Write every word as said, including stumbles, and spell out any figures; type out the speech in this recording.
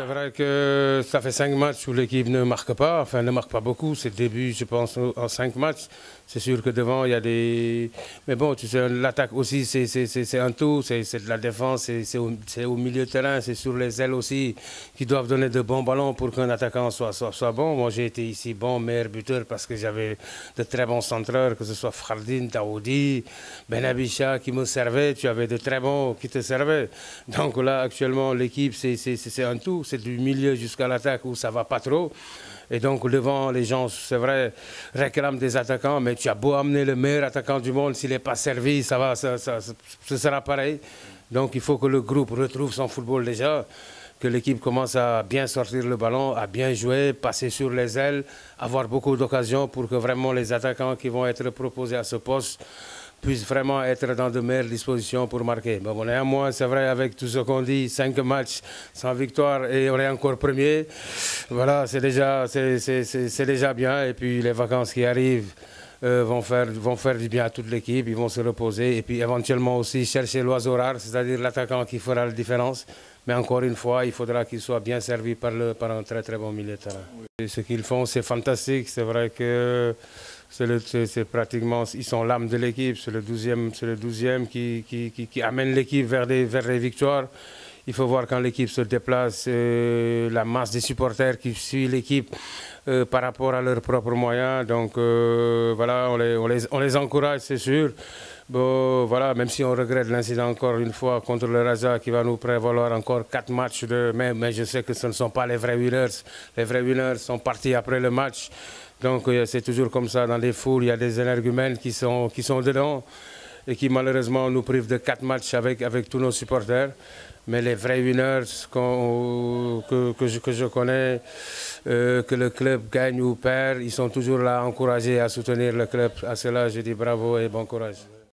C'est vrai que ça fait cinq matchs où l'équipe ne marque pas, enfin ne marque pas beaucoup. C'est le début, je pense, en cinq matchs. C'est sûr que devant, il y a des... Mais bon, tu sais, l'attaque aussi, c'est un tout. C'est de la défense, c'est au, au milieu de terrain, c'est sur les ailes aussi, qui doivent donner de bons ballons pour qu'un attaquant soit, soit, soit bon. Moi, j'ai été ici bon, meilleur buteur, parce que j'avais de très bons centreurs, que ce soit Fardine, Taoudi, Benabicha, qui me servaient. Tu avais de très bons qui te servaient. Donc là, actuellement, l'équipe, c'est un tout. C'est du milieu jusqu'à l'attaque où ça ne va pas trop. Et donc devant, les gens, c'est vrai, réclament des attaquants, mais tu as beau amener le meilleur attaquant du monde, s'il n'est pas servi, ça va, ça, ça, ça, ce sera pareil. Donc il faut que le groupe retrouve son football déjà, que l'équipe commence à bien sortir le ballon, à bien jouer, passer sur les ailes, avoir beaucoup d'occasions pour que vraiment les attaquants qui vont être proposés à ce poste puissent vraiment être dans de meilleures dispositions pour marquer. Bon, on est à moins, c'est vrai, avec tout ce qu'on dit, cinq matchs sans victoire et on est encore premier. Voilà, c'est déjà, c'est déjà bien. Et puis les vacances qui arrivent euh, vont, faire, vont faire du bien à toute l'équipe, ils vont se reposer. Et puis éventuellement aussi chercher l'oiseau rare, c'est-à-dire l'attaquant qui fera la différence. Mais encore une fois, il faudra qu'il soit bien servi par, le, par un très très bon milieu de terrain. Et ce qu'ils font, c'est fantastique. C'est vrai que c'est pratiquement, ils sont l'âme de l'équipe. C'est le douzième, c'est le douzième qui, qui, qui, qui amène l'équipe vers des, vers des victoires. Il faut voir quand l'équipe se déplace, euh, la masse des supporters qui suit l'équipe euh, par rapport à leurs propres moyens. Donc euh, voilà, on les, on les, on les encourage, c'est sûr. Bon, voilà, même si on regrette l'incident encore une fois contre le Raja qui va nous prévaloir encore quatre matchs, de, mais, mais je sais que ce ne sont pas les vrais winners. Les vrais winners sont partis après le match. Donc euh, c'est toujours comme ça dans les foules, il y a des énergumènes qui sont, qui sont dedans et qui malheureusement nous privent de quatre matchs avec, avec tous nos supporters. Mais les vrais winners qu que, que, je, que je connais, euh, que le club gagne ou perd, ils sont toujours là à encourager, à soutenir le club. À cela, je dis bravo et bon courage.